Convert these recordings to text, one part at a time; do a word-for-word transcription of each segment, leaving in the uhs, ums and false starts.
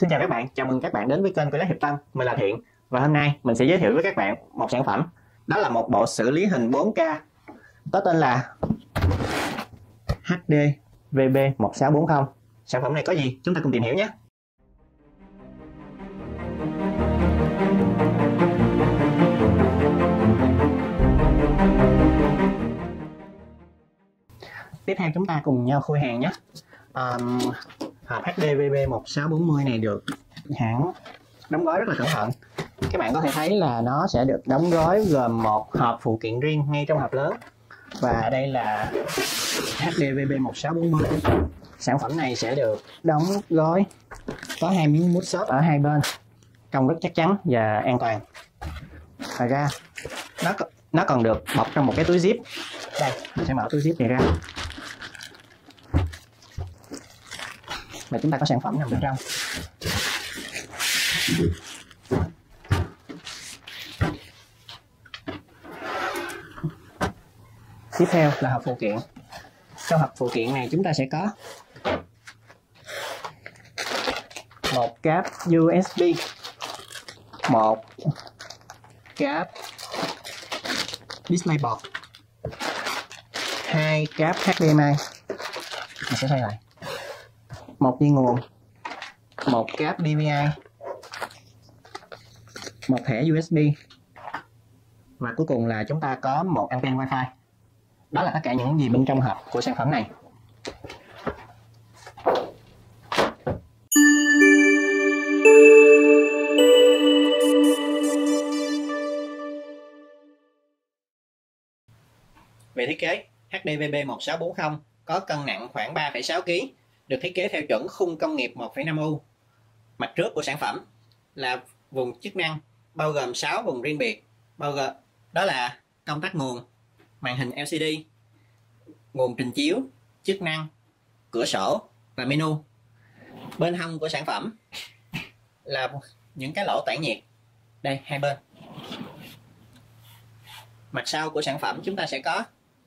Xin chào các bạn, chào mừng các bạn đến với kênh của Lát Hiệp Tân. Mình là Thiện và hôm nay mình sẽ giới thiệu với các bạn một sản phẩm. Đó là một bộ xử lý hình bốn K có tên là H D V B một sáu bốn không. Sản phẩm này có gì? Chúng ta cùng tìm hiểu nhé. Tiếp theo chúng ta cùng nhau khui hàng nhé. Um, hộp H D V B một sáu bốn không này được hãng đóng gói rất là cẩn thận. Các bạn có thể thấy là nó sẽ được đóng gói gồm một hộp phụ kiện riêng ngay trong hộp lớn. Và đây là H D V B một sáu bốn không. Sản phẩm này sẽ được đóng gói có hai miếng mút xốp ở hai bên, trông rất chắc chắn và an toàn. Ngoài ra nó nó còn được bọc trong một cái túi zip. Đây, mình sẽ mở túi zip này ra và chúng ta có sản phẩm nằm bên trong. Tiếp theo là hộp phụ kiện. Trong hộp phụ kiện này chúng ta sẽ có một cáp U S B, một cáp DisplayPort, hai cáp H D M I, mình sẽ xoay lại, một dây nguồn, một cáp D V I, một thẻ U S B và cuối cùng là chúng ta có một anten Wi-Fi. Đó là tất cả những gì bên trong hộp của sản phẩm này. Về thiết kế, H D V B một sáu bốn không có cân nặng khoảng ba phẩy sáu ki lô gam, được thiết kế theo chuẩn khung công nghiệp một phẩy năm U. Mặt trước của sản phẩm là vùng chức năng bao gồm sáu vùng riêng biệt, bao gồm đó là công tắc nguồn, màn hình L C D, nguồn trình chiếu, chức năng, cửa sổ và menu. Bên hông của sản phẩm là những cái lỗ tản nhiệt, đây hai bên. Mặt sau của sản phẩm chúng ta sẽ có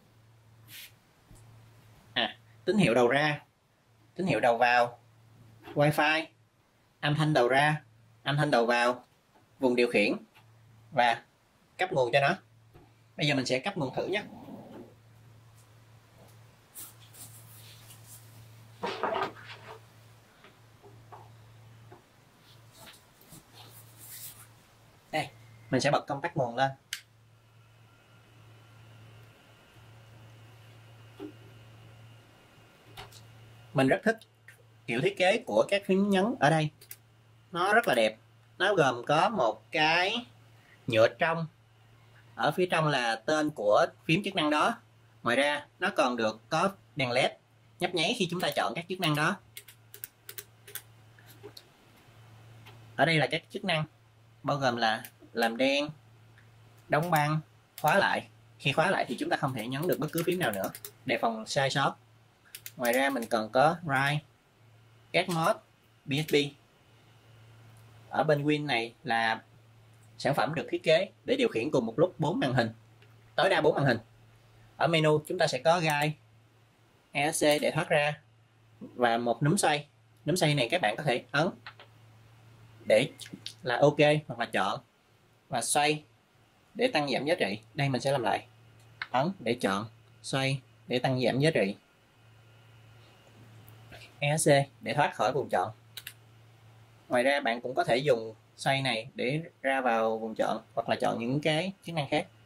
à, tín hiệu đầu ra, tín hiệu đầu vào, Wi-Fi, âm thanh đầu ra, âm thanh đầu vào, vùng điều khiển và cấp nguồn cho nó. Bây giờ mình sẽ cấp nguồn thử nhé. Đây, mình sẽ bật công tắc nguồn lên. Mình rất thích kiểu thiết kế của các phím nhấn ở đây. Nó rất là đẹp. Nó gồm có một cái nhựa trong. Ở phía trong là tên của phím chức năng đó. Ngoài ra nó còn được có đèn led nhấp nháy khi chúng ta chọn các chức năng đó. Ở đây là các chức năng bao gồm là làm đen, đóng băng, khóa lại. Khi khóa lại thì chúng ta không thể nhấn được bất cứ phím nào nữa, đề phòng sai sót. Ngoài ra mình còn có write, get mode, B S B. Ở bên Win này là sản phẩm được thiết kế để điều khiển cùng một lúc bốn màn hình, tối đa bốn màn hình. Ở menu chúng ta sẽ có guide, E S C để thoát ra và một núm xoay. Núm xoay này các bạn có thể ấn để là OK hoặc là chọn, và xoay để tăng giảm giá trị. Đây mình sẽ làm lại, ấn để chọn, xoay để tăng giảm giá trị, E S C để thoát khỏi vùng chọn. Ngoài ra bạn cũng có thể dùng xoay này để ra vào vùng chọn hoặc là chọn những cái chức năng khác.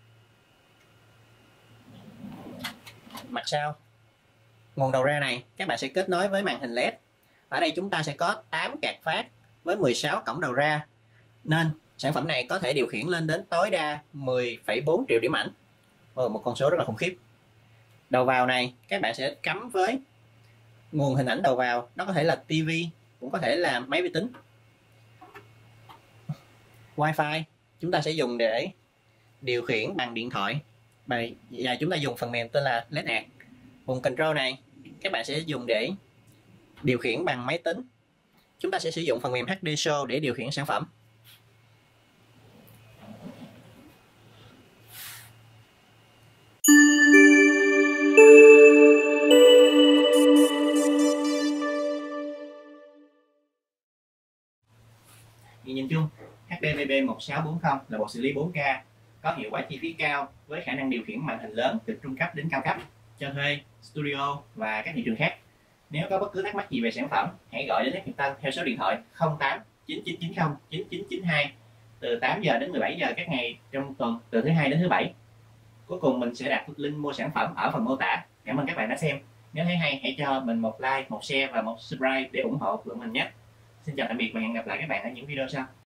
Mặt sau nguồn đầu ra này các bạn sẽ kết nối với màn hình led. Ở đây chúng ta sẽ có tám card phát với mười sáu cổng đầu ra, nên sản phẩm này có thể điều khiển lên đến tối đa mười phẩy bốn triệu điểm ảnh. Ồ, một con số rất là khủng khiếp. Đầu vào này các bạn sẽ cắm với nguồn hình ảnh đầu vào, nó có thể là ti vi, cũng có thể là máy vi tính. Wi-Fi chúng ta sẽ dùng để điều khiển bằng điện thoại, và chúng ta dùng phần mềm tên là led ạt. Vùng control này các bạn sẽ dùng để điều khiển bằng máy tính. Chúng ta sẽ sử dụng phần mềm H D Show để điều khiển sản phẩm. thì nhìn chung H D V B một sáu bốn không là bộ xử lý bốn K có hiệu quả chi phí cao với khả năng điều khiển màn hình lớn từ trung cấp đến cao cấp cho thuê, studio và các thị trường khác. Nếu có bất cứ thắc mắc gì về sản phẩm, hãy gọi đến Nhật Tân theo số điện thoại không tám chín chín chín không chín chín chín hai từ tám giờ đến mười bảy giờ các ngày trong tuần, từ thứ hai đến thứ bảy. Cuối cùng mình sẽ đặt link mua sản phẩm ở phần mô tả. Cảm ơn các bạn đã xem. Nếu thấy hay, hãy cho mình một like, một share và một subscribe để ủng hộ tụi mình nhé. Xin chào tạm biệt và hẹn gặp lại các bạn ở những video sau.